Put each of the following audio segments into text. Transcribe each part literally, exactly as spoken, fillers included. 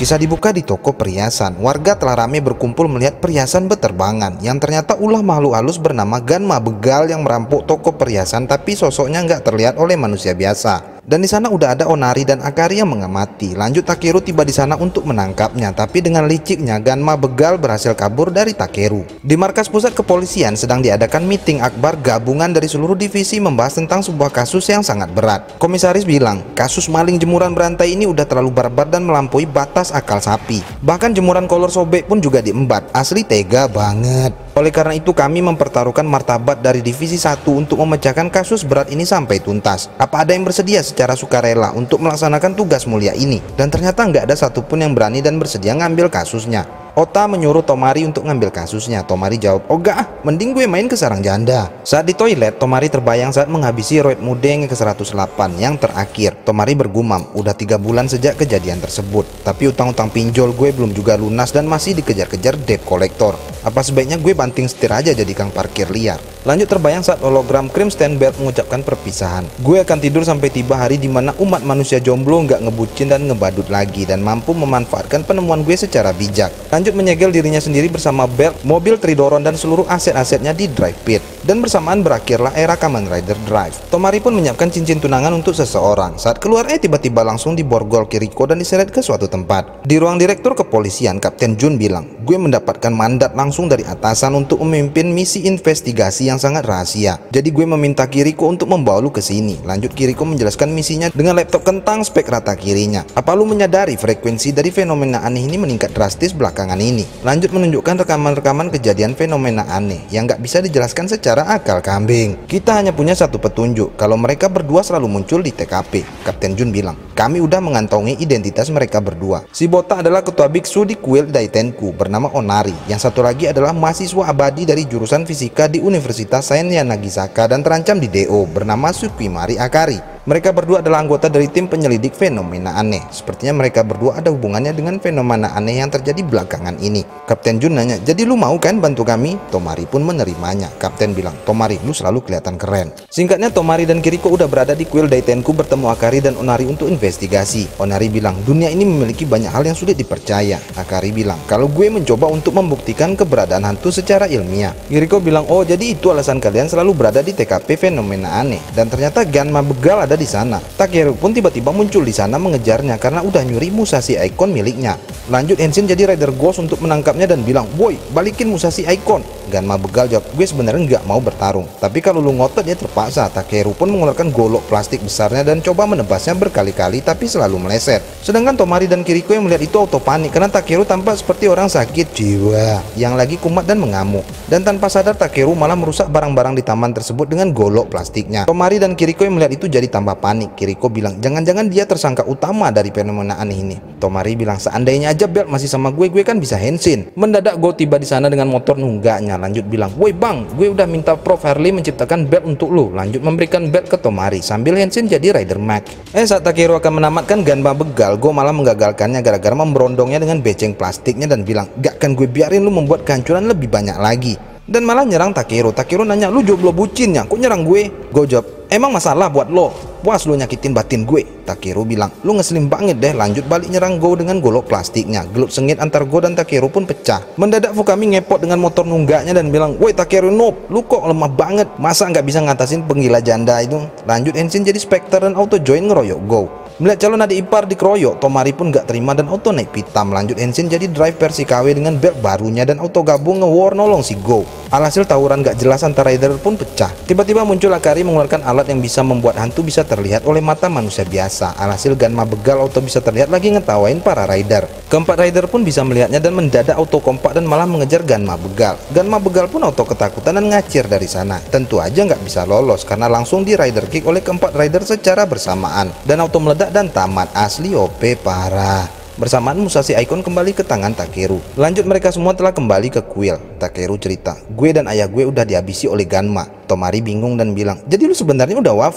Kisah dibuka di toko perhiasan. Warga telah ramai berkumpul melihat perhiasan beterbangan yang ternyata ulah makhluk halus bernama Ganma begal yang merampok toko perhiasan, tapi sosoknya nggak terlihat oleh manusia biasa. Dan di sana udah ada Onari dan Akari yang mengamati. Lanjut Takeru tiba di sana untuk menangkapnya, tapi dengan liciknya Ganma begal berhasil kabur dari Takeru. Di markas pusat kepolisian sedang diadakan meeting akbar gabungan dari seluruh divisi membahas tentang sebuah kasus yang sangat berat. Komisaris bilang, kasus maling jemuran berantai ini udah terlalu barbar dan melampaui batas akal sapi. Bahkan jemuran kolor sobek pun juga diembat. Asli tega banget. Oleh karena itu kami mempertaruhkan martabat dari divisi satu untuk memecahkan kasus berat ini sampai tuntas. Apa ada yang bersedia secara sukarela untuk melaksanakan tugas mulia ini? Dan ternyata nggak ada satupun yang berani dan bersedia ngambil kasusnya. Ota menyuruh Tomari untuk ngambil kasusnya. Tomari jawab, oh enggak ah, mending gue main ke sarang janda. Saat di toilet, Tomari terbayang saat menghabisi roid mudeng ke seratus delapan yang terakhir. Tomari bergumam, udah tiga bulan sejak kejadian tersebut, tapi utang-utang pinjol gue belum juga lunas dan masih dikejar-kejar debt collector. Apa sebaiknya gue banting setir aja jadi kang parkir liar? Lanjut terbayang saat hologram Krim Stanbelt mengucapkan perpisahan. Gue akan tidur sampai tiba hari dimana umat manusia jomblo nggak ngebucin dan ngebadut lagi dan mampu memanfaatkan penemuan gue secara bijak. Lanjut menyegel dirinya sendiri bersama Belt, mobil Tridoron dan seluruh aset-asetnya di Drive Pit. Dan bersamaan berakhirlah era Kamen Rider Drive. Tomari pun menyiapkan cincin tunangan untuk seseorang. Saat keluar eh tiba-tiba langsung diborgol Kiriko dan diseret ke suatu tempat. Di ruang direktur kepolisian, Kapten Jun bilang, gue mendapatkan mandat langsung dari atasan untuk memimpin misi investigasi yang sangat rahasia. Jadi gue meminta Kiriko untuk membawa lu ke sini. Lanjut Kiriko menjelaskan misinya dengan laptop kentang spek rata kirinya. Apa lu menyadari frekuensi dari fenomena aneh ini meningkat drastis belakangan ini? Lanjut menunjukkan rekaman-rekaman kejadian fenomena aneh yang nggak bisa dijelaskan secara akal kambing. Kita hanya punya satu petunjuk, kalau mereka berdua selalu muncul di T K P. Kapten Jun bilang, kami udah mengantongi identitas mereka berdua. Si botak adalah ketua biksu di kuil Daitenku bernama Onari. Yang satu lagi adalah mahasiswa abadi dari jurusan fisika di Universitas Sainya Nagisaka dan terancam di D O bernama Tsukimari Akari. Mereka berdua adalah anggota dari tim penyelidik fenomena aneh. Sepertinya mereka berdua ada hubungannya dengan fenomena aneh yang terjadi belakangan ini. Kapten Jun nanya, jadi lu mau kan bantu kami? Tomari pun menerimanya. Kapten bilang, Tomari, lu selalu kelihatan keren. Singkatnya, Tomari dan Kiriko udah berada di kuil Daitenku bertemu Akari dan Onari untuk investigasi. Onari bilang, dunia ini memiliki banyak hal yang sulit dipercaya. Akari bilang, kalau gue mencoba untuk membuktikan keberadaan hantu secara ilmiah. Kiriko bilang, oh jadi itu alasan kalian selalu berada di T K P fenomena aneh. Dan ternyata Ganma begal ada di sana. Takeru pun tiba-tiba muncul di sana mengejarnya karena udah nyuri Musashi Icon miliknya. Lanjut Henshin jadi Rider Ghost untuk menangkapnya dan bilang, "Boy, balikin Musashi Icon." Ganma begal jawab, "Gue sebenarnya nggak mau bertarung, tapi kalau lu ngotot ya terpaksa." Takeru pun mengeluarkan golok plastik besarnya dan coba menebasnya berkali-kali tapi selalu meleset. Sedangkan Tomari dan Kiriko yang melihat itu auto panik karena Takeru tampak seperti orang sakit jiwa yang lagi kumat dan mengamuk. Dan tanpa sadar Takeru malah merusak barang-barang di taman tersebut dengan golok plastiknya. Tomari dan Kiriko yang melihat itu jadi tambah panik. Kiriko bilang, jangan-jangan dia tersangka utama dari fenomena aneh ini. Tomari bilang, seandainya aja Belt masih sama gue, gue kan bisa Henshin. Mendadak Go tiba di sana dengan motor nunggaknya. Lanjut bilang, woi bang, gue udah minta Prof Harley menciptakan belt untuk lu. Lanjut memberikan belt ke Tomari sambil Henshin jadi Rider Mac. Eh saat Takeru akan menamatkan Ganma begal, Go malah menggagalkannya gara-gara memberondongnya dengan beceng plastiknya dan bilang, gak kan gue biarin lu membuat kehancuran lebih banyak lagi. Dan malah nyerang Takeru. Takeru nanya, lu jomblo bucinnya, kok nyerang gue? Go jawab, emang masalah buat lo? Puas lu nyakitin batin gue? Takeru bilang, lu ngeselin banget deh. Lanjut balik nyerang Go dengan golok plastiknya. Gelut sengit antar Go dan Takeru pun pecah. Mendadak Fukami ngepot dengan motor nunggaknya dan bilang, woi Takeru noob, lu kok lemah banget, masa nggak bisa ngatasin penggila janda itu? Lanjut Henshin jadi Spectre dan auto join ngeroyok Go. Melihat calon adik ipar dikeroyok, Tomari pun gak terima dan auto naik pitam. Lanjut Henshin jadi Drive versi K W dengan belt barunya dan auto gabung nge-war nolong si Go. Alhasil tawuran gak jelas antar rider pun pecah. Tiba-tiba muncul Akari mengeluarkan alat yang bisa membuat hantu bisa terlihat oleh mata manusia biasa. Alhasil Ganma begal auto bisa terlihat lagi ngetawain para rider. Keempat rider pun bisa melihatnya dan mendadak auto kompak dan malah mengejar Ganma begal. Ganma begal pun auto ketakutan dan ngacir dari sana. Tentu aja nggak bisa lolos karena langsung di rider kick oleh keempat rider secara bersamaan dan auto meledak dan tamat. Asli O P parah. Bersamaan Musashi Icon kembali ke tangan Takeru. Lanjut mereka semua telah kembali ke kuil. Takeru cerita, gue dan ayah gue udah dihabisi oleh Ganma. Tomari bingung dan bilang, jadi lu sebenarnya udah wafat?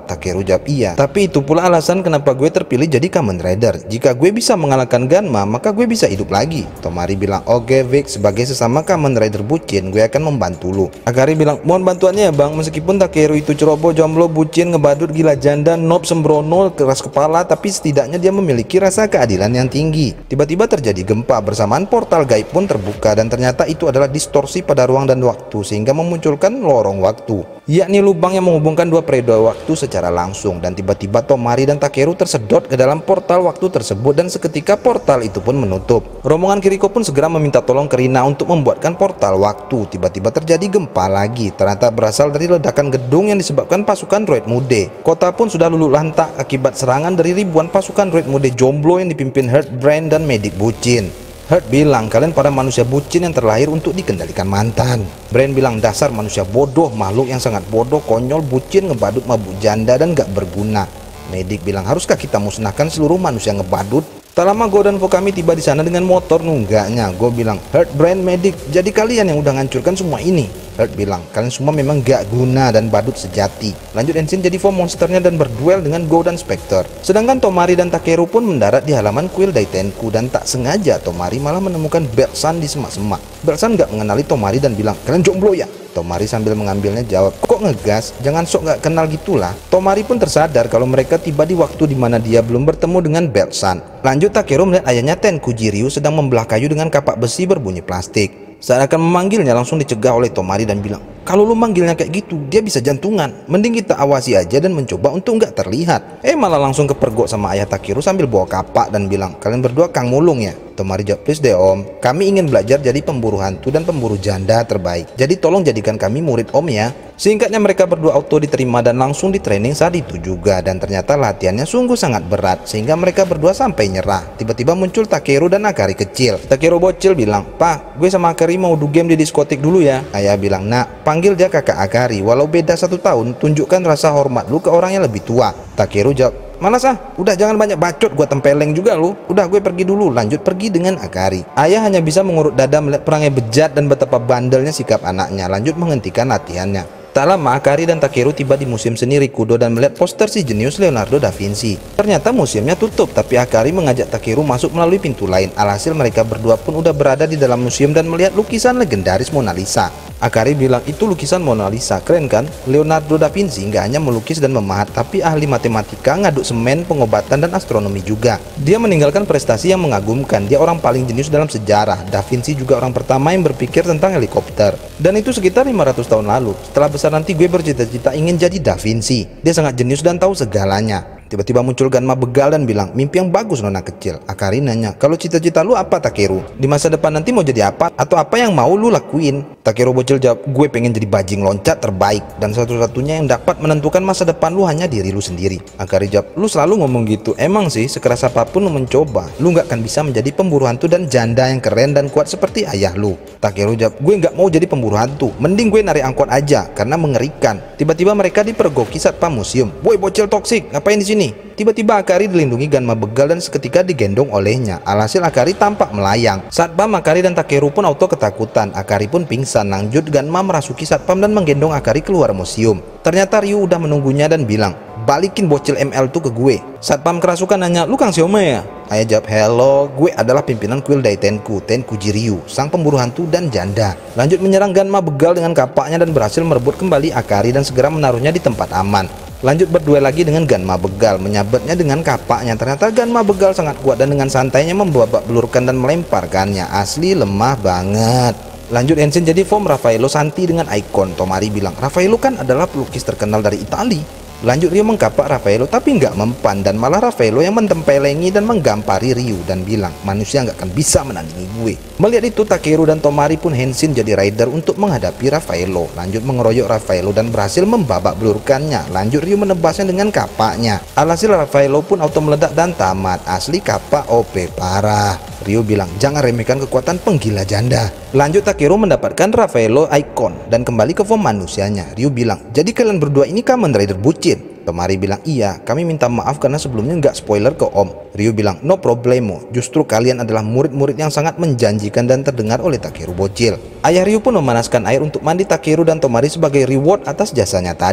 Takeru jawab iya. Tapi itu pula alasan kenapa gue terpilih jadi Kamen Rider. Jika gue bisa mengalahkan Ganma, maka gue bisa hidup lagi. Tomari bilang, oke Vic, sebagai sesama Kamen Rider bucin, gue akan membantu lu. Akari bilang, mohon bantuannya ya bang. Meskipun Takeru itu ceroboh, jomblo, bucin, ngebadut, gila janda, noob, sembrono, keras kepala, tapi setidaknya dia memiliki rasa keadilan yang tinggi. Tiba-tiba terjadi gempa, bersamaan portal gaib pun terbuka, dan ternyata itu adalah distorsi pada ruang dan waktu, sehingga memunculkan lorong waktu, yakni lubang yang menghubungkan dua periode waktu secara langsung. Dan tiba-tiba Tomari dan Takeru tersedot ke dalam portal waktu tersebut, dan seketika portal itu pun menutup. Rombongan Kiriko pun segera meminta tolong ke Rina untuk membuatkan portal waktu. Tiba-tiba terjadi gempa lagi, ternyata berasal dari ledakan gedung yang disebabkan pasukan droid mude. Kota pun sudah luluh lantak akibat serangan dari ribuan pasukan droid mude jomblo yang dipimpin Heart, Brain, dan Medik bucin. Heart bilang, kalian para manusia bucin yang terlahir untuk dikendalikan mantan. Brain bilang, dasar manusia bodoh, makhluk yang sangat bodoh, konyol, bucin, ngebadut, mabuk janda, dan gak berguna. Medik bilang, haruskah kita musnahkan seluruh manusia ngebadut? Tak lama Go dan Fokami tiba di sana dengan motor nunggaknya. Go bilang, Heart, Brain, Medik, jadi kalian yang udah ngancurkan semua ini. Heart bilang, kalian semua memang gak guna dan badut sejati. Lanjut Enshin jadi form monsternya dan berduel dengan Go dan Spectre. Sedangkan Tomari dan Takeru pun mendarat di halaman kuil Daitenku, dan tak sengaja Tomari malah menemukan Belsan di semak-semak. Belsan gak mengenali Tomari dan bilang, kalian jomblo ya? Tomari sambil mengambilnya jawab, kok ngegas? Jangan sok gak kenal gitulah. Tomari pun tersadar kalau mereka tiba di waktu di mana dia belum bertemu dengan Belsan. Lanjut Takeru melihat ayahnya Tenkuji Ryu sedang membelah kayu dengan kapak besi berbunyi plastik. Saat akan memanggilnya langsung dicegah oleh Tomari dan bilang, kalau lu manggilnya kayak gitu dia bisa jantungan, mending kita awasi aja dan mencoba untuk nggak terlihat. Eh malah langsung kepergok sama ayah Takeru sambil bawa kapak dan bilang, kalian berdua Kang Mulung ya? Tomari jawab, please deh om, kami ingin belajar jadi pemburu hantu dan pemburu janda terbaik, jadi tolong jadikan kami murid om ya. Singkatnya mereka berdua auto diterima dan langsung di training saat itu juga, dan ternyata latihannya sungguh sangat berat sehingga mereka berdua sampai nyerah. Tiba-tiba muncul Takeru dan Akari kecil. Takeru bocil bilang, pak, gue sama Akari mau do game di diskotik dulu ya. Ayah bilang, nak, panggil dia kakak Akari, walau beda satu tahun, tunjukkan rasa hormat lu ke orang yang lebih tua. Takeru jawab, malas ah, udah jangan banyak bacot, gua tempeleng juga lu. Udah gue pergi dulu. Lanjut pergi dengan Akari. Ayah hanya bisa mengurut dada melihat perangai bejat dan betapa bandelnya sikap anaknya. Lanjut menghentikan latihannya. Tak lama Akari dan Takeru tiba di museum seni Rikudo dan melihat poster si jenius Leonardo da Vinci. Ternyata museumnya tutup, tapi Akari mengajak Takeru masuk melalui pintu lain. Alhasil mereka berdua pun udah berada di dalam museum dan melihat lukisan legendaris Mona Lisa. Akari bilang, itu lukisan Mona Lisa, keren kan? Leonardo da Vinci nggak hanya melukis dan memahat, tapi ahli matematika, ngaduk semen, pengobatan, dan astronomi juga. Dia meninggalkan prestasi yang mengagumkan. Dia orang paling jenius dalam sejarah. Da Vinci juga orang pertama yang berpikir tentang helikopter. Dan itu sekitar lima ratus tahun lalu. Setelah besar nanti gue bercita-cita ingin jadi Da Vinci. Dia sangat jenius dan tahu segalanya. Tiba-tiba muncul Ganma begal dan bilang, mimpi yang bagus nona kecil. Akari nanya, kalau cita-cita lu apa Takeru? Di masa depan nanti mau jadi apa? Atau apa yang mau lu lakuin? Takeru bocil jawab, gue pengen jadi bajing loncat terbaik, dan satu-satunya yang dapat menentukan masa depan lu hanya diri lu sendiri. Akari jawab, lu selalu ngomong gitu. Emang sih, sekeras apapun lu mencoba, lu gak akan bisa menjadi pemburu hantu dan janda yang keren dan kuat seperti ayah lu. Takeru jawab, gue gak mau jadi pemburu hantu, mending gue narik angkot aja karena mengerikan. Tiba-tiba mereka dipergoki satpam museum. Woi bocil toksik, ngapain di sini? Tiba-tiba Akari dilindungi Ganma begal dan seketika digendong olehnya. Alhasil Akari tampak melayang. Satpam, Akari dan Takeru pun auto ketakutan. Akari pun pingsan. Lanjut Ganma merasuki satpam dan menggendong Akari keluar museum. Ternyata Ryu udah menunggunya dan bilang, balikin bocil M L tuh ke gue. Satpam kerasukan nanya, lu Kang Sioma ya? Ayah jawab, hello, gue adalah pimpinan kuil Daitenku, Tenkuji Ryu, sang pemburu hantu dan janda. Lanjut menyerang Ganma begal dengan kapaknya dan berhasil merebut kembali Akari dan segera menaruhnya di tempat aman. Lanjut berduel lagi dengan Ganma begal, menyabetnya dengan kapaknya. Ternyata Ganma begal sangat kuat dan dengan santainya membabak belurkan dan melemparkannya. Asli lemah banget. Lanjut Enshin jadi form Raffaello Santi dengan ikon. Tomari bilang, Raffaello kan adalah pelukis terkenal dari Itali. Lanjut Ryu mengkapak Raffaello tapi nggak mempan, dan malah Raffaello yang mentempelengi dan menggampari Ryu dan bilang, manusia nggak akan bisa menandingi gue. Melihat itu Takeru dan Tomari pun henshin jadi rider untuk menghadapi Raffaello. Lanjut mengeroyok Raffaello dan berhasil membabak belurkannya. Lanjut Ryu menebasnya dengan kapaknya. Alhasil Raffaello pun auto meledak dan tamat. Asli kapak O P parah. Ryu bilang, jangan remehkan kekuatan penggila janda. Lanjut Takeru mendapatkan Raffaello Icon dan kembali ke form manusianya. Ryu bilang, jadi kalian berdua ini Kamen Rider bucin? Tomari bilang, iya, kami minta maaf karena sebelumnya nggak spoiler ke om. Ryu bilang, no problemo, justru kalian adalah murid-murid yang sangat menjanjikan dan terdengar oleh Takeru bocil. Ayah Ryu pun memanaskan air untuk mandi Takeru dan Tomari sebagai reward atas jasanya tadi.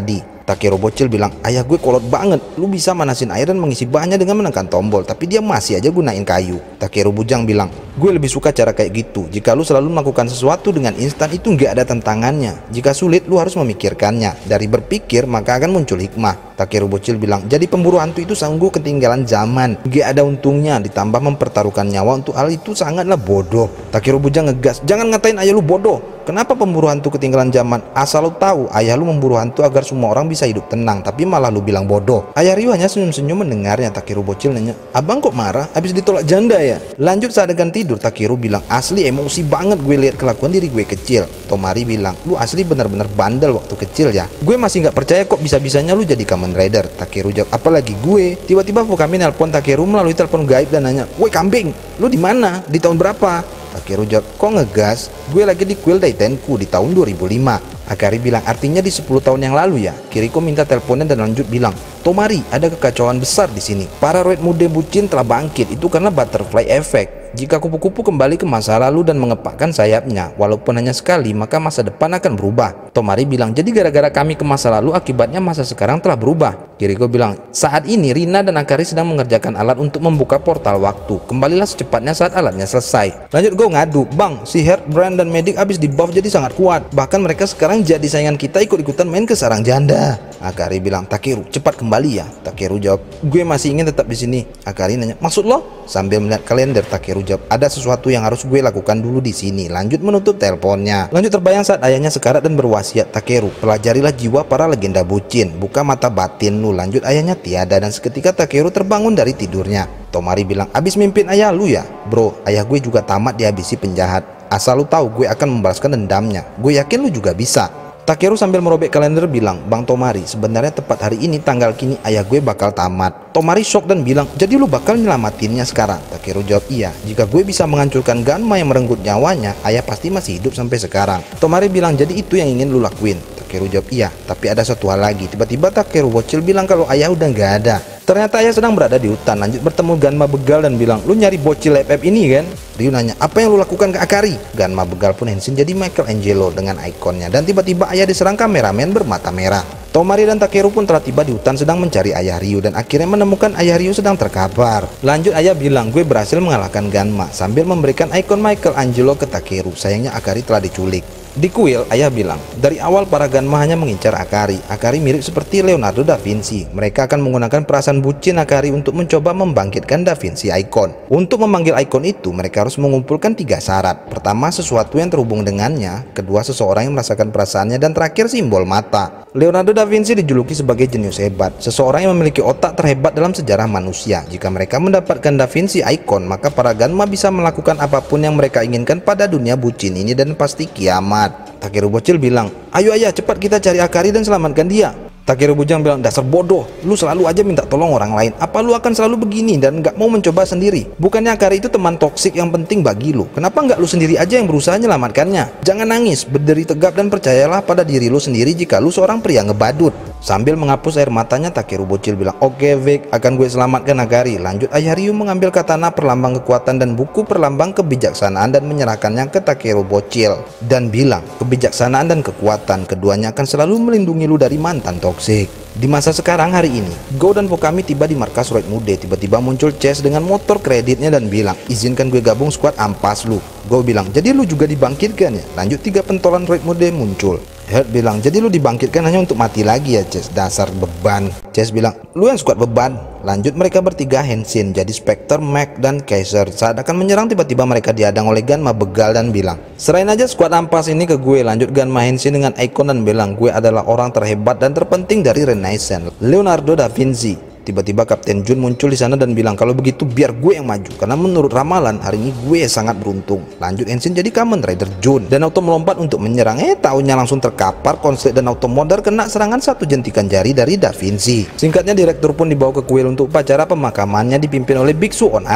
Takeru bocil bilang, ayah gue kolot banget, lu bisa manasin air dan mengisi bahannya dengan menekan tombol, tapi dia masih aja gunain kayu. Takeru bujang bilang, gue lebih suka cara kayak gitu. Jika lu selalu melakukan sesuatu dengan instan itu nggak ada tantangannya. Jika sulit lu harus memikirkannya. Dari berpikir maka akan muncul hikmah. Takeru bocil bilang, jadi pemburu hantu itu sanggup ketinggalan zaman, gak ada untungnya, ditambah mempertaruhkan nyawa untuk hal itu sangatlah bodoh. Takeru bujang ngegas, jangan ngatain ayah lu bodoh. Kenapa pemburu hantu ketinggalan zaman? Asal lu tahu, ayah lu memburu hantu agar semua orang bisa hidup tenang, tapi malah lu bilang bodoh. Ayah Ryu hanya senyum-senyum mendengarnya. Takeru bocil nanya, abang kok marah? Habis ditolak janda ya? Lanjut saat adegan tidur, Takeru bilang, asli emosi banget gue lihat kelakuan diri gue kecil. Tomari bilang, lu asli benar-benar bandel waktu kecil ya. Gue masih nggak percaya kok bisa-bisanya lu jadi Kamen Rider. Takeru jawab, apalagi gue. Tiba-tiba Fukami nelpon Takeru melalui telepon gaib dan nanya, woi kambing, lu di mana? Di tahun berapa? Takeru jawab, kok ngegas? Gue lagi di kuil Daitenku di tahun dua ribu lima. Akari bilang, artinya di sepuluh tahun yang lalu ya. Kiriko minta teleponnya dan lanjut bilang, Tomari, ada kekacauan besar di sini. Para Red Mude bucin telah bangkit. Itu karena butterfly effect. Jika kupu-kupu kembali ke masa lalu dan mengepakkan sayapnya, walaupun hanya sekali, maka masa depan akan berubah. Tomari bilang, jadi gara-gara kami ke masa lalu, akibatnya masa sekarang telah berubah. Kiriko bilang, saat ini Rina dan Akari sedang mengerjakan alat untuk membuka portal waktu. Kembalilah secepatnya saat alatnya selesai. Lanjut gue ngadu, bang, si Heart, Brand, dan Medic habis di buff jadi sangat kuat. Bahkan mereka sekarang jadi saingan kita ikut-ikutan main ke sarang janda. Akari bilang, Takeru, cepat kembali ya. Takeru jawab, gue masih ingin tetap di sini. Akari nanya, maksud lo? Sambil melihat kalender, Takeru jawab, ada sesuatu yang harus gue lakukan dulu di sini. Lanjut menutup teleponnya. Lanjut terbayang saat ayahnya sekarat dan berwasiat, Takeru, pelajarilah jiwa para legenda bucin, buka mata batin lu. Lanjut ayahnya tiada dan seketika Takeru terbangun dari tidurnya. Tomari bilang, abis mimpin ayah lu ya? Bro, ayah gue juga tamat dihabisi penjahat. Asal lu tahu gue akan membalaskan dendamnya. Gue yakin lu juga bisa. Takeru sambil merobek kalender bilang, Bang Tomari, sebenarnya tepat hari ini tanggal kini ayah gue bakal tamat. Tomari shock dan bilang, jadi lu bakal nyelamatinnya sekarang? Takeru jawab, iya, jika gue bisa menghancurkan Ganma yang merenggut nyawanya, ayah pasti masih hidup sampai sekarang. Tomari bilang, jadi itu yang ingin lu lakuin? Takeru jawab, iya, tapi ada satu hal lagi. Tiba-tiba Takeru bocil bilang kalau ayah udah nggak ada. Ternyata ayah sedang berada di hutan. Lanjut bertemu Ganma begal dan bilang, lu nyari bocil F F ini kan? Ryu nanya, apa yang lu lakukan ke Akari? Ganma begal pun hensin jadi Michelangelo dengan ikonnya. Dan tiba-tiba ayah diserang kameramen bermata merah. Tomari dan Takeru pun telah tiba di hutan sedang mencari ayah Ryu dan akhirnya menemukan ayah Ryu sedang terkapar. Lanjut ayah bilang, gue berhasil mengalahkan Ganma sambil memberikan ikon Michelangelo ke Takeru. Sayangnya Akari telah diculik. Di kuil, ayah bilang, dari awal para Ganma hanya mengincar Akari. Akari mirip seperti Leonardo da Vinci. Mereka akan menggunakan perasaan bucin Akari untuk mencoba membangkitkan Da Vinci Icon. Untuk memanggil ikon itu, mereka harus mengumpulkan tiga syarat. Pertama, sesuatu yang terhubung dengannya. Kedua, seseorang yang merasakan perasaannya. Dan terakhir, simbol mata. Leonardo da Vinci dijuluki sebagai jenius hebat, seseorang yang memiliki otak terhebat dalam sejarah manusia. Jika mereka mendapatkan Da Vinci Icon, maka para Ganma bisa melakukan apapun yang mereka inginkan pada dunia bucin ini dan pasti kiamat. Takeru bocil bilang, ayo ayah, cepat kita cari Akari dan selamatkan dia. Takeru bujang bilang, dasar bodoh, lu selalu aja minta tolong orang lain. Apa lu akan selalu begini dan gak mau mencoba sendiri? Bukannya Akari itu teman toksik yang penting bagi lu? Kenapa gak lu sendiri aja yang berusaha menyelamatkannya? Jangan nangis, berdiri tegap dan percayalah pada diri lu sendiri jika lu seorang pria ngebadut. Sambil menghapus air matanya, Takeru bocil bilang, oke Vic, akan gue selamatkan Akari. Lanjut ayah Ryu mengambil katana perlambang kekuatan dan buku perlambang kebijaksanaan dan menyerahkannya ke Takeru bocil dan bilang, kebijaksanaan dan kekuatan keduanya akan selalu melindungi lu dari mantan toksik. Di masa sekarang hari ini, Go dan Fukami tiba di markas Red Mude. Tiba-tiba muncul Chase dengan motor kreditnya dan bilang, izinkan gue gabung skuad ampas lu. Go bilang, jadi lu juga dibangkitkan ya? Lanjut tiga pentolan Red Mude muncul. Heart bilang, jadi lu dibangkitkan hanya untuk mati lagi ya Chase? Dasar beban. Chase bilang, lu yang skuad beban. Lanjut mereka bertiga hensin jadi Spectre, Mac, dan Kaiser. Saat akan menyerang tiba-tiba mereka dihadang oleh Ganma begal dan bilang, serahin aja skuad ampas ini ke gue. Lanjut Ganma hensin dengan ikon dan bilang, gue adalah orang terhebat dan terpenting dari Renaissance, Leonardo da Vinci. Tiba-tiba Kapten Jun muncul di sana dan bilang, kalau begitu biar gue yang maju, karena menurut ramalan hari ini gue sangat beruntung. Lanjut Henshin jadi Kamen Rider Jun dan auto melompat untuk menyerang. Eh taunya langsung terkapar konslet dan auto modar kena serangan satu jentikan jari dari Da Vinci. Singkatnya direktur pun dibawa ke kuil untuk upacara pemakamannya dipimpin oleh Biksu Onari.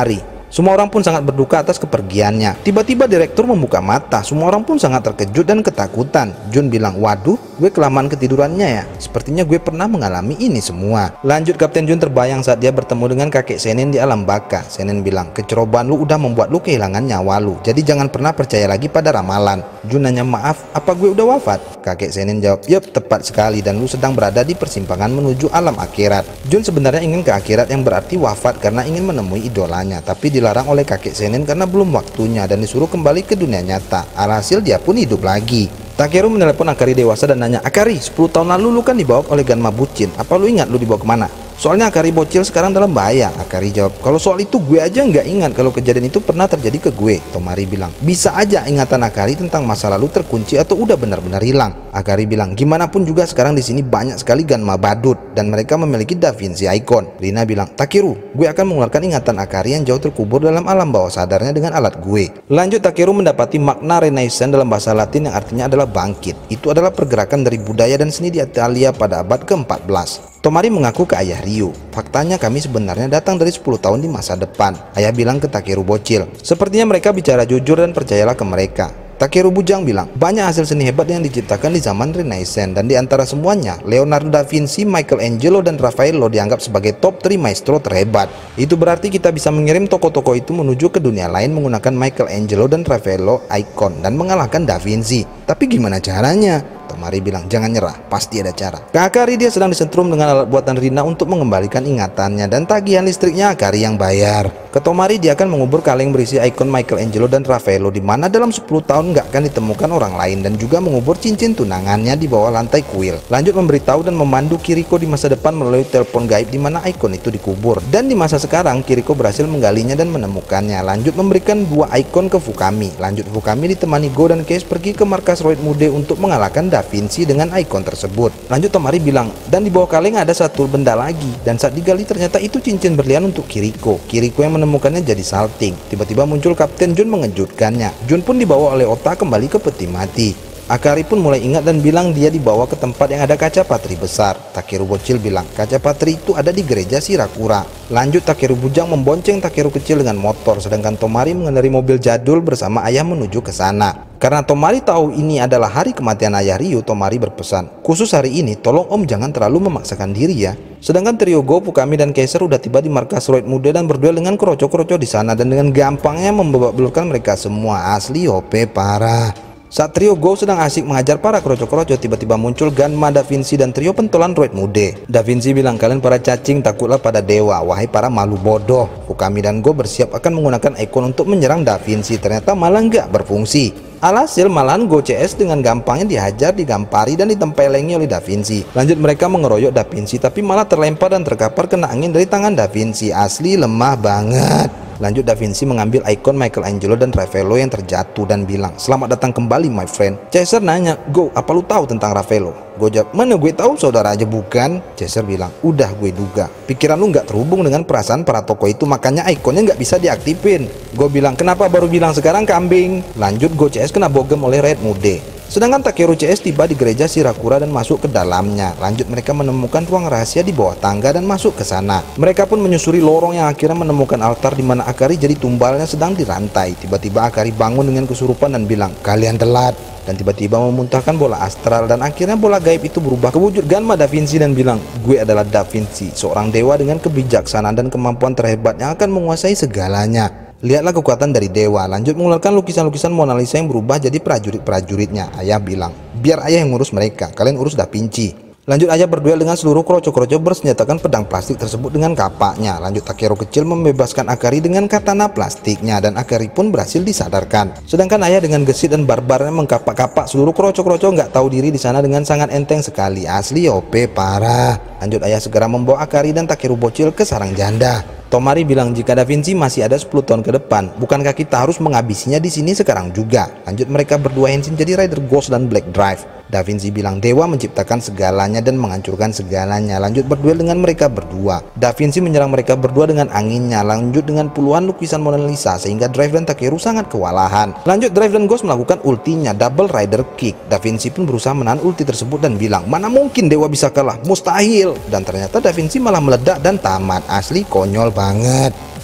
Semua orang pun sangat berduka atas kepergiannya. Tiba-tiba direktur membuka mata. Semua orang pun sangat terkejut dan ketakutan. Jun bilang, waduh, gue kelamaan ketidurannya ya. Sepertinya gue pernah mengalami ini semua. Lanjut, Kapten Jun terbayang saat dia bertemu dengan kakek Senen di alam baka. Senen bilang, kecerobohan lu udah membuat lu kehilangan nyawa lu. Jadi jangan pernah percaya lagi pada ramalan. Jun nanya, maaf, apa gue udah wafat? Kakek Senen jawab, yup, tepat sekali, dan lu sedang berada di persimpangan menuju alam akhirat. Jun sebenarnya ingin ke akhirat yang berarti wafat karena ingin menemui idolanya, tapi dilarang oleh kakek Senen karena belum waktunya dan disuruh kembali ke dunia nyata. Alhasil dia pun hidup lagi. Takeru menelepon Akari dewasa dan nanya, Akari, sepuluh tahun lalu lu kan dibawa oleh Ganma bucin. Apa lu ingat lu dibawa kemana? Soalnya Akari bocil sekarang dalam bahaya. Akari jawab, kalau soal itu gue aja nggak ingat kalau kejadian itu pernah terjadi ke gue. Tomari bilang, bisa aja ingatan Akari tentang masa lalu terkunci atau udah benar-benar hilang. Akari bilang, gimana pun juga sekarang di sini banyak sekali Ganma badut dan mereka memiliki Da Vinci Icon. Rina bilang, Takeru, gue akan mengeluarkan ingatan Akari yang jauh terkubur dalam alam bawah sadarnya dengan alat gue. Lanjut, Takeru mendapati makna Renaissance dalam bahasa Latin yang artinya adalah bangkit. Itu adalah pergerakan dari budaya dan seni di Italia pada abad ke empat belas. Tomari mengaku ke ayah Ryu, faktanya kami sebenarnya datang dari sepuluh tahun di masa depan. Ayah bilang ke Takeru bocil, sepertinya mereka bicara jujur dan percayalah ke mereka. Takeru bujang bilang, banyak hasil seni hebat yang diciptakan di zaman Renaissance dan di antara semuanya, Leonardo da Vinci, Michelangelo, dan Raffaello dianggap sebagai top tiga maestro terhebat. Itu berarti kita bisa mengirim tokoh-tokoh itu menuju ke dunia lain menggunakan Michelangelo dan Raffaello Icon dan mengalahkan Da Vinci. Tapi gimana caranya? Tomari bilang, jangan nyerah, pasti ada cara. Ke Akari, dia sedang disetrum dengan alat buatan Rina untuk mengembalikan ingatannya dan tagihan listriknya Akari yang bayar. Ke Tomari, dia akan mengubur kaleng berisi ikon Michelangelo dan Raffaello di mana dalam sepuluh tahun nggak akan ditemukan orang lain, dan juga mengubur cincin tunangannya di bawah lantai kuil. Lanjut memberitahu dan memandu Kiriko di masa depan melalui telepon gaib di mana ikon itu dikubur. Dan di masa sekarang, Kiriko berhasil menggalinya dan menemukannya. Lanjut memberikan dua ikon ke Fukami. Lanjut Fukami ditemani Go dan Case pergi ke markas Roid Mude untuk mengalahkan Da Vinci dengan ikon tersebut. Lanjut Tomari bilang, dan di bawah kaleng ada satu benda lagi, dan saat digali ternyata itu cincin berlian untuk Kiriko. Kiriko yang menemukannya jadi salting. Tiba-tiba muncul Kapten Jun mengejutkannya. Jun pun dibawa oleh Ota kembali ke peti mati. Akari pun mulai ingat dan bilang dia dibawa ke tempat yang ada kaca patri besar. Takeru bocil bilang, kaca patri itu ada di gereja Shirakura. Lanjut Takeru bujang membonceng Takeru kecil dengan motor, sedangkan Tomari mengendarai mobil jadul bersama ayah menuju ke sana. Karena Tomari tahu ini adalah hari kematian ayah Ryu, Tomari berpesan, khusus hari ini tolong om jangan terlalu memaksakan diri ya. Sedangkan trio Go, Fukami, dan Kaiser udah tiba di markas Roid Mude dan berduel dengan kroco-kroco di sana dan dengan gampangnya membabak belurkan mereka semua. Asli O P parah. Saat trio Go sedang asik mengajar para kroco-kroco, tiba-tiba muncul Ganma, Da Vinci, dan trio pentolan Roid Mude. Da Vinci bilang, kalian para cacing takutlah pada dewa, wahai para malu bodoh. Fukami dan Go bersiap akan menggunakan ikon untuk menyerang Da Vinci, ternyata malah nggak berfungsi. Alhasil malahan Go C S dengan gampangnya dihajar, digampari, dan ditempelengi oleh Da Vinci. Lanjut mereka mengeroyok Da Vinci, tapi malah terlempar dan terkapar kena angin dari tangan Da Vinci. Asli lemah banget. Lanjut Da Vinci mengambil ikon Michelangelo dan Raffaello yang terjatuh dan bilang, selamat datang kembali my friend. Caesar nanya, Go, apa lu tahu tentang Raffaello? Go jawab, mana gue tahu, saudara aja bukan? Caesar bilang, udah gue duga, pikiran lu nggak terhubung dengan perasaan para tokoh itu, makanya ikonnya nggak bisa diaktifin. Go bilang, kenapa baru bilang sekarang kambing? Lanjut Go C S kena bogem oleh Red Mude. Sedangkan Takeru C S tiba di gereja Shirakura dan masuk ke dalamnya. Lanjut mereka menemukan ruang rahasia di bawah tangga dan masuk ke sana. Mereka pun menyusuri lorong yang akhirnya menemukan altar di mana Akari jadi tumbalnya sedang dirantai. Tiba-tiba Akari bangun dengan kesurupan dan bilang, kalian telat. Dan tiba-tiba memuntahkan bola astral dan akhirnya bola gaib itu berubah ke wujud Ganma Da Vinci dan bilang, gue adalah Da Vinci, seorang dewa dengan kebijaksanaan dan kemampuan terhebat yang akan menguasai segalanya. Lihatlah kekuatan dari dewa. Lanjut mengeluarkan lukisan-lukisan Mona Lisa yang berubah jadi prajurit-prajuritnya. Ayah bilang, biar ayah yang ngurus mereka, kalian urus Da Vinci. Lanjut ayah berduel dengan seluruh kroco-kroco bersenjatakan pedang plastik tersebut dengan kapaknya. Lanjut Takeru kecil membebaskan Akari dengan katana plastiknya dan Akari pun berhasil disadarkan. Sedangkan ayah dengan gesit dan barbarnya mengkapak-kapak seluruh kroco-kroco nggak tahu diri di sana dengan sangat enteng sekali. Asli O P parah. Lanjut ayah segera membawa Akari dan Takeru bocil ke sarang janda. Tomari bilang, jika Da Vinci masih ada sepuluh tahun ke depan, bukankah kita harus menghabisinya di sini sekarang juga? Lanjut mereka berdua henshin jadi Rider Ghost dan Black Drive. Da Vinci bilang, dewa menciptakan segalanya dan menghancurkan segalanya. Lanjut berduel dengan mereka berdua. Da Vinci menyerang mereka berdua dengan anginnya. Lanjut dengan puluhan lukisan Mona Lisa sehingga Drive dan Takeru sangat kewalahan. Lanjut Drive dan Ghost melakukan ultinya Double Rider Kick. Da Vinci pun berusaha menahan ulti tersebut dan bilang, mana mungkin dewa bisa kalah, mustahil. Dan ternyata Da Vinci malah meledak dan tamat. Asli konyol banget.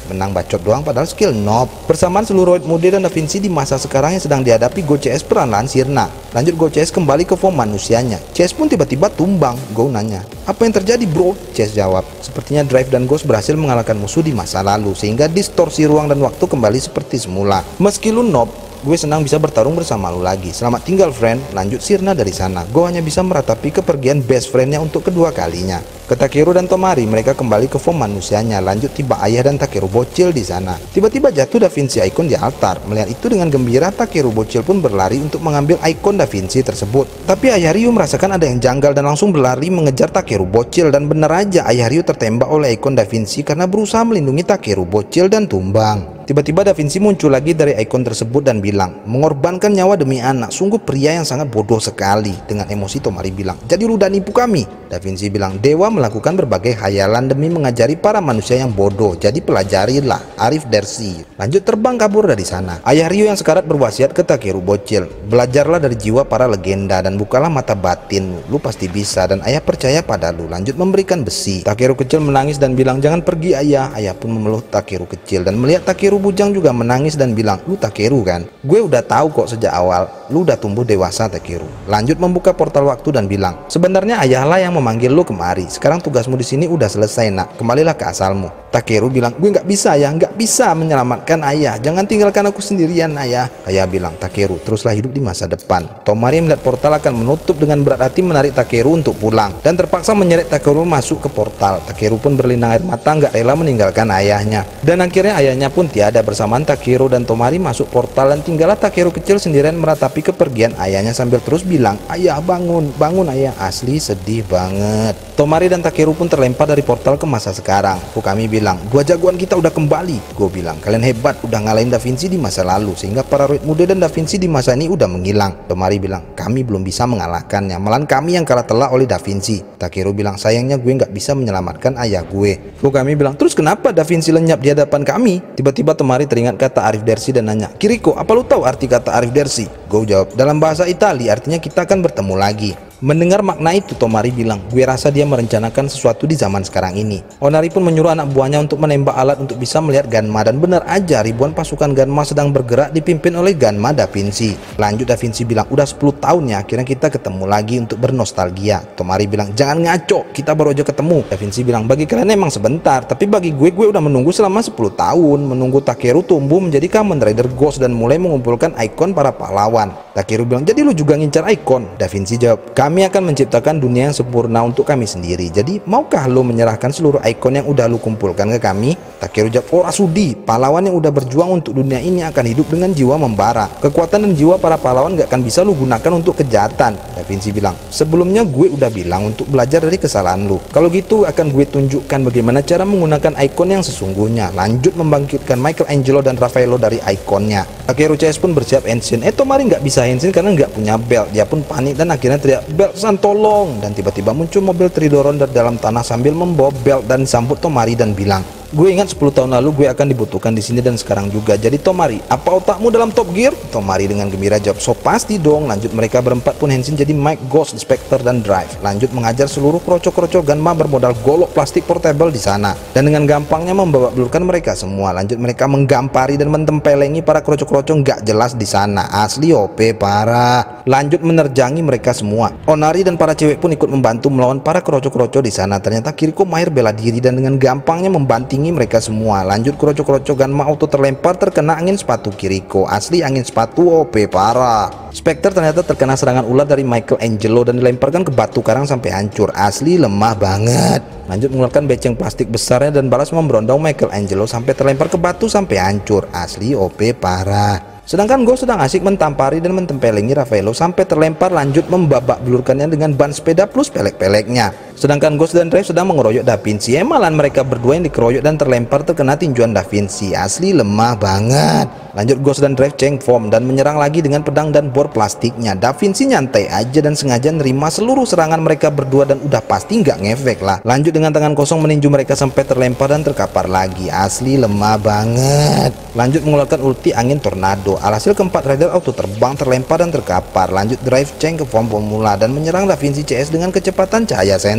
menang bacot doang padahal skill noob. Bersamaan seluruh Roid mode dan Da Vinci di masa sekarang yang sedang dihadapi, Go C S perlahan sirna. Lanjut Go C S kembali ke form manusianya. C S pun tiba-tiba tumbang. Go nanya, apa yang terjadi bro? C S jawab, sepertinya Drive dan Ghost berhasil mengalahkan musuh di masa lalu sehingga distorsi ruang dan waktu kembali seperti semula. Meski lu noob, gue senang bisa bertarung bersama lu lagi. Selamat tinggal friend. Lanjut sirna dari sana. Go hanya bisa meratapi kepergian best friendnya untuk kedua kalinya. Ke Takeru dan Tomari, mereka kembali ke form manusianya. Lanjut tiba ayah dan Takeru bocil di sana. Tiba-tiba jatuh Da Vinci Icon di altar. Melihat itu dengan gembira, Takeru bocil pun berlari untuk mengambil ikon Da Vinci tersebut. Tapi ayah Ryu merasakan ada yang janggal dan langsung berlari mengejar Takeru bocil, dan benar aja ayah Ryu tertembak oleh ikon Da Vinci karena berusaha melindungi Takeru bocil dan tumbang. Tiba-tiba Da Vinci muncul lagi dari ikon tersebut dan bilang, mengorbankan nyawa demi anak, sungguh pria yang sangat bodoh sekali. Dengan emosi Tomari bilang, jadi lu udah nipu kami? Da Vinci bilang, dewa melakukan berbagai khayalan demi mengajari para manusia yang bodoh, jadi pelajarilah, Arif Dersi. Lanjut terbang kabur dari sana. Ayah Ryu yang sekarat berwasiat ke Takeru bocil, belajarlah dari jiwa para legenda dan bukalah mata batin, lu pasti bisa dan ayah percaya pada lu. Lanjut memberikan besi. Takeru kecil menangis dan bilang, jangan pergi ayah. Ayah pun memeluk Takeru kecil dan melihat Takeru bujang juga menangis dan bilang, lu Takeru kan? Gue udah tahu kok sejak awal, lu udah tumbuh dewasa Takeru. Lanjut membuka portal waktu dan bilang, sebenarnya ayahlah yang memanggil lu kemari. Sekarang tugasmu di sini udah selesai nak, kembalilah ke asalmu. Takeru bilang, gue nggak bisa ya, nggak bisa menyelamatkan ayah. Jangan tinggalkan aku sendirian ayah. Ayah bilang, Takeru teruslah hidup di masa depan. Tomari melihat portal akan menutup dengan berat hati menarik Takeru untuk pulang dan terpaksa menyeret Takeru masuk ke portal. Takeru pun berlinang air mata nggak rela meninggalkan ayahnya. Dan akhirnya ayahnya pun tiada. Bersamaan Takeru dan Tomari masuk portal dan tinggallah Takeru kecil sendirian meratapi kepergian ayahnya sambil terus bilang, ayah bangun, bangun ayah. Asli sedih banget. Tomari dan Takeru pun terlempar dari portal ke masa sekarang. Fukami bilang, dua jagoan kita udah kembali. Gue bilang, kalian hebat udah ngalahin Da Vinci di masa lalu sehingga para Roid muda dan Da Vinci di masa ini udah menghilang. Tomari bilang, kami belum bisa mengalahkannya, malahan kami yang kalah telak oleh Da Vinci. Takeru bilang, sayangnya gue nggak bisa menyelamatkan ayah gue. Fukami bilang, terus kenapa Da Vinci lenyap di hadapan kami? Tiba-tiba Tomari teringat kata Arif Dersi dan nanya, Kiriko, apa lu tahu arti kata Arif Dersi? Gue jawab, dalam bahasa Italia artinya kita akan bertemu lagi. Mendengar makna itu, Tomari bilang, gue rasa dia merencanakan sesuatu di zaman sekarang ini. Onari pun menyuruh anak buahnya untuk menembak alat untuk bisa melihat Ganma, dan benar aja ribuan pasukan Ganma sedang bergerak dipimpin oleh Ganma Da Vinci. Lanjut Da Vinci bilang, udah sepuluh tahun ya akhirnya kita ketemu lagi untuk bernostalgia. Tomari bilang, jangan ngaco, kita baru aja ketemu. Da Vinci bilang, bagi kalian emang sebentar, tapi bagi gue, gue udah menunggu selama sepuluh tahun, menunggu Takeru tumbuh menjadi Kamen Rider Ghost dan mulai mengumpulkan ikon para pahlawan. Takeru bilang, jadi lu juga ngincar ikon? Da Vinci jawab, kami akan menciptakan dunia yang sempurna untuk kami sendiri. Jadi maukah lo menyerahkan seluruh ikon yang udah lo kumpulkan ke kami? Takeru jawab, ora sudi. Pahlawan yang udah berjuang untuk dunia ini akan hidup dengan jiwa membara. Kekuatan dan jiwa para pahlawan gak akan bisa lo gunakan untuk kejahatan. Da Vinci bilang, sebelumnya gue udah bilang untuk belajar dari kesalahan lo. Kalau gitu akan gue tunjukkan bagaimana cara menggunakan ikon yang sesungguhnya. Lanjut membangkitkan Michelangelo dan Raffaello dari ikonnya. Takeru C S pun bersiap henshin. Eh Tomari nggak bisa henshin karena nggak punya belt. Dia pun panik dan akhirnya teriak, belt san tolong, dan tiba-tiba muncul mobil Tridoron dari dalam tanah sambil membawa belt dan disambut Tomari dan bilang, gue ingat sepuluh tahun lalu gue akan dibutuhkan di sini dan sekarang juga. Jadi Tomari, apa otakmu dalam Top Gear? Tomari dengan gembira jawab, so pasti dong. Lanjut mereka berempat pun henshin jadi Mike, Ghost, Spectre, dan Drive. Lanjut mengajar seluruh kroco-kroco Ganma bermodal golok plastik portable di sana dan dengan gampangnya membawa belurkan mereka semua. Lanjut mereka menggampari dan mentempelengi para kroco-kroco nggak jelas di sana. Asli O P parah. Lanjut menerjangi mereka semua. Onari dan para cewek pun ikut membantu melawan para kroco-kroco di sana. Ternyata Kiriko mahir bela diri dan dengan gampangnya membanting mereka semua. Lanjut kroco-kroco Ganma auto terlempar terkena angin sepatu Kiriko. Asli angin sepatu O P parah. Spectre ternyata terkena serangan ular dari Michelangelo dan dilemparkan ke batu karang sampai hancur. Asli lemah banget. Lanjut mengeluarkan beceng plastik besarnya dan balas memberondong Michelangelo sampai terlempar ke batu sampai hancur. Asli O P parah. Sedangkan Ghost sedang asik mentampari dan mentempelengi Raffaello sampai terlempar, lanjut membabak belurkannya dengan ban sepeda plus pelek-peleknya. Sedangkan Ghost dan Drive sedang mengeroyok Da Vinci. Emalan mereka berdua yang dikeroyok dan terlempar terkena tinjuan Da Vinci. Asli lemah banget. Lanjut Ghost dan Drive change form dan menyerang lagi dengan pedang dan bor plastiknya. Da Vinci nyantai aja dan sengaja nerima seluruh serangan mereka berdua dan udah pasti nggak ngefek lah. Lanjut dengan tangan kosong meninju mereka sampai terlempar dan terkapar lagi. Asli lemah banget. Lanjut mengeluarkan ulti angin tornado. Alhasil keempat rider auto terbang, terlempar dan terkapar. Lanjut Drive change ke form pemula dan menyerang Da Vinci C S dengan kecepatan cahaya senter.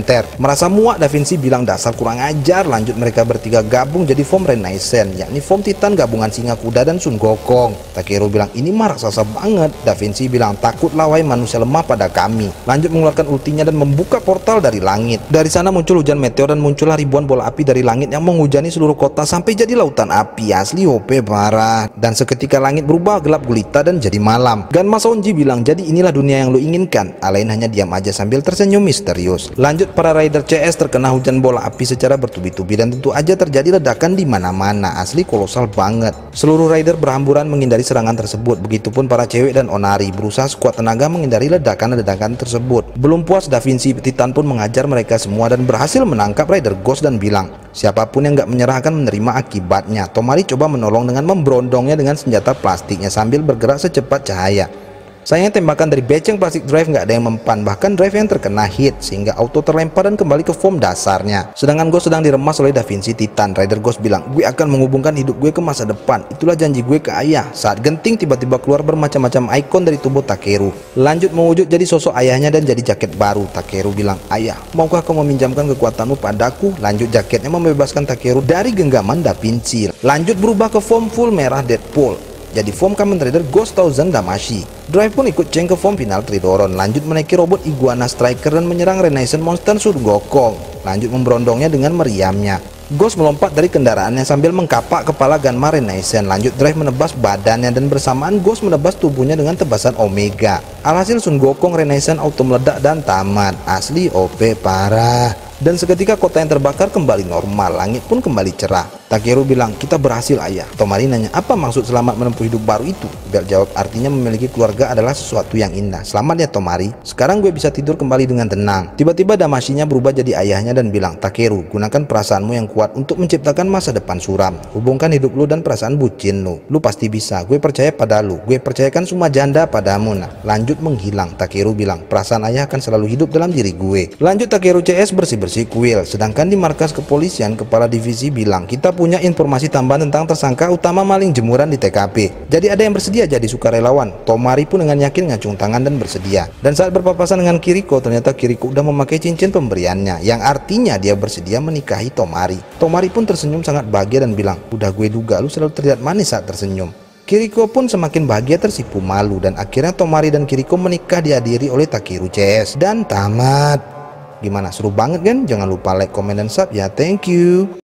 militer. Merasa muak, Da Vinci bilang dasar kurang ajar. Lanjut mereka bertiga gabung jadi form Renaissance, yakni form Titan gabungan Singa Kuda dan Sun Gokong. Takeru bilang ini mah raksasa banget. Da Vinci bilang takutlah wahai manusia lemah pada kami. Lanjut mengeluarkan ultinya dan membuka portal dari langit. Dari sana muncul hujan meteor dan muncullah ribuan bola api dari langit yang menghujani seluruh kota sampai jadi lautan api. Asli O P parah. Dan seketika langit berubah gelap gulita dan jadi malam. Ganma Sonji bilang jadi inilah dunia yang lu inginkan. Alain hanya diam aja sambil tersenyum misterius. Lanjut para rider C S terkena hujan bola api secara bertubi-tubi dan tentu aja terjadi ledakan di mana-mana. Asli kolosal banget. Seluruh rider berhamburan menghindari serangan tersebut. Begitupun para cewek dan Onari berusaha sekuat tenaga menghindari ledakan-ledakan tersebut. Belum puas, Da Vinci Titan pun mengajar mereka semua dan berhasil menangkap Rider Ghost dan bilang siapapun yang nggak menyerah akan menerima akibatnya. Tomari coba menolong dengan memberondongnya dengan senjata plastiknya sambil bergerak secepat cahaya. Sayangnya tembakan dari beceng plastik drive nggak ada yang mempan, bahkan drive yang terkena hit sehingga auto terlempar dan kembali ke form dasarnya. Sedangkan Ghost sedang diremas oleh Da Vinci Titan. Rider Ghost bilang, gue akan menghubungkan hidup gue ke masa depan, itulah janji gue ke ayah. Saat genting tiba-tiba keluar bermacam-macam ikon dari tubuh Takeru. Lanjut mewujud jadi sosok ayahnya dan jadi jaket baru. Takeru bilang, ayah maukah kau meminjamkan kekuatanmu padaku? Lanjut jaketnya membebaskan Takeru dari genggaman Da Vinci. Lanjut berubah ke form full merah Deadpool, jadi form Kamen Rider Ghost Thousand Damashi. Drive pun ikut change ke form final Tridoron. Lanjut menaiki robot Iguana Striker dan menyerang Renaissance Monster Sun Gokong. Lanjut memberondongnya dengan meriamnya. Ghost melompat dari kendaraannya sambil mengkapak kepala Ganma Renaissance. Lanjut Drive menebas badannya dan bersamaan Ghost menebas tubuhnya dengan tebasan Omega. Alhasil Sun Gokong Renaissance auto meledak dan tamat. Asli O P parah. Dan seketika kota yang terbakar kembali normal, langit pun kembali cerah. Takeru bilang, kita berhasil ayah. Tomari nanya, apa maksud selamat menempuh hidup baru itu? Bel jawab, artinya memiliki keluarga adalah sesuatu yang indah. Selamat ya Tomari, sekarang gue bisa tidur kembali dengan tenang. Tiba-tiba Damashinya berubah jadi ayahnya dan bilang, Takeru, gunakan perasaanmu yang kuat untuk menciptakan masa depan suram. Hubungkan hidup lu dan perasaan bucin lu. Lu pasti bisa, gue percaya pada lu. Gue percayakan semua janda padamu. Nah, lanjut menghilang. Takeru bilang, perasaan ayah akan selalu hidup dalam diri gue. Lanjut Takeru C S bersih-bersih kuil. Sedangkan di markas kepolisian, kepala divisi bilang, kita punya informasi tambahan tentang tersangka utama maling jemuran di T K P. Jadi ada yang bersedia jadi sukarelawan. Tomari pun dengan yakin ngacung tangan dan bersedia. Dan saat berpapasan dengan Kiriko, ternyata Kiriko udah memakai cincin pemberiannya, yang artinya dia bersedia menikahi Tomari. Tomari pun tersenyum sangat bahagia dan bilang, udah gue duga lu selalu terlihat manis saat tersenyum. Kiriko pun semakin bahagia tersipu malu dan akhirnya Tomari dan Kiriko menikah dihadiri oleh Takeru C S dan tamat. Gimana, seru banget kan? Jangan lupa like, komen, dan sub ya. Thank you.